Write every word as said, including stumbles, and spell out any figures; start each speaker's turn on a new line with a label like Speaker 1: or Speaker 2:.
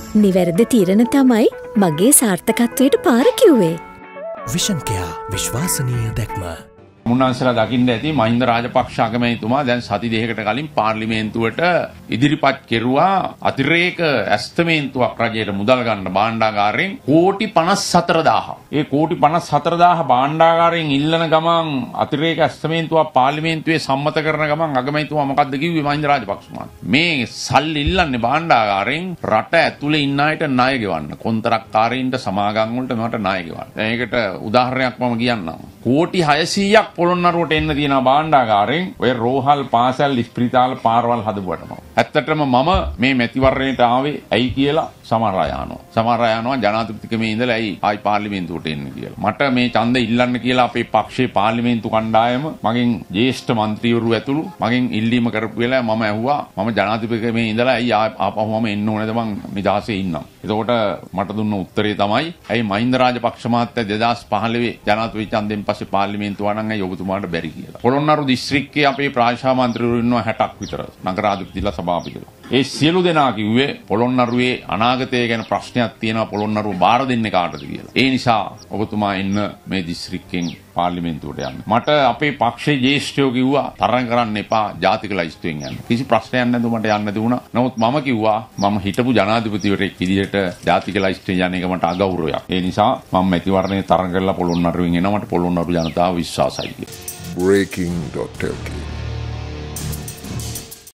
Speaker 1: නිවැරදි තීරණ තමයි මගේ සාර්ථකත්වයට පාර කිව්වේ.
Speaker 2: විෂන් කෙයා විශ්වාසනීය දැක්ම.
Speaker 3: මුන්නාන්සලා දකින්න ඇති මහින්ද රාජපක්ෂ අගමැතිතුමා දැන් සති දෙකකට කලින් පාර්ලිමේන්තුවට ඉදිරිපත් කෙරුවා අතිරේක ඇස්තමේන්තුවක් රජයට මුදල් ගන්න භාණ්ඩාගාරයෙන් කෝටි පනස් හතර දාහක්. ඒ කෝටි පනස් හතර දාහ භාණ්ඩාගාරයෙන් ඉල්ලන ගමන් අතිරේක ඇස්තමේන්තුවක් පාර්ලිමේන්තුවේ සම්මත කරන ගමන් අගමැතිතුමා මොකද්ද කිව්වේ මහින්ද රාජපක්ෂ මහත්මයා? මේ සල්ලි ඉල්ලන්නේ භාණ්ඩාගාරයෙන් රට ඇතුලේ ඉන්න අයට ණය ගෙවන්න. කොන්ත්‍රාත්කාරයින්ට සමාගම් වලට මට ණය ගෙවන්න. දැන් ඒකට උදාහරණයක් මම කියන්නම්. කෝටි හයසීයක් පොළොන්නරුවට එන්න තියෙන භාණ්ඩාගාරයෙන් ඔය රෝහල් පාසල් ස්පිරිතාල පාරවල් හදපුවටම. ඇත්තටම මම මේ මැතිවරණයට ආවේ ඇයි කියලා සමහර අය අහනවා. සමහර අය අහනවා ජනාධිපතිකමේ ඉඳලා ඇයි ආයි පාර්ලිමේන්තුවට එන්නේ කියලා. මට මේ ඡන්ද ඉල්ලන්න කියලා අපේ පක්ෂයේ පාර්ලිමේන්තු කණ්ඩායම මගෙන් ජ්‍යෙෂ්ඨ മന്ത്രിවරු ඇතුළු මගෙන් ඉල්ලීම කරපු වෙලාව මම ඇහුවා මම ජනාධිපතිකමේ ඉඳලා ඇයි ආපහු මම එන්න ඕනේද මං නිදහසේ ඉන්නම්. එතකොට මට දුන්න උත්තරේ තමයි ඇයි මහින්ද රාජපක්ෂ මහත්තයා දෙදාස් පහළොව ජනාධිපති ඡන්දෙන් පස්සේ පාර්ලිමේන්තුව වණන් ඇයි ඔබතුමාට බැරි කියලා. පොළොන්නරු දිස්ත්‍රික්කයේ අපේ ප්‍රාදේශීය මන්ත්‍රීවරු ඉන්නවා හැටක් විතර. නගරාධිපතිලා සභාපතිලා. ඒ සියලු දෙනා කිව්වේ පොළොන්නරුවේ අනාගතය ගැන ප්‍රශ්නයක් තියෙනවා පොළොන්නරුව බාර දෙන්නේ කාටද කියලා. ඒ නිසා ඔබතුමා එන්න මේ දිස්ත්‍රික්කෙන් පාර්ලිමේන්තුවට යන්න. මට අපේ පක්ෂයේ ජ්‍යෙෂ්ඨයෝ කිව්වා තරඟ කරන්න එපා ජාතික ලයිස්තුවෙන් යන්න. කිසි ප්‍රශ්නයක් නැතුව මට යන්න දුණා. නමුත් මම කිව්වා මම හිටපු ජනාධිපතිවරයෙක් විදිහට ජාතික ලයිස්තුවෙන් යන එක මට අගෞරවයක්. ඒ නිසා මම මැතිවරණේ තරඟ කරලා පොළොන්නරුවෙන් එනවා. මට පොළොන්නරු ජනතාව විශ්වාසයි කියලා.
Speaker 4: breaking dot l k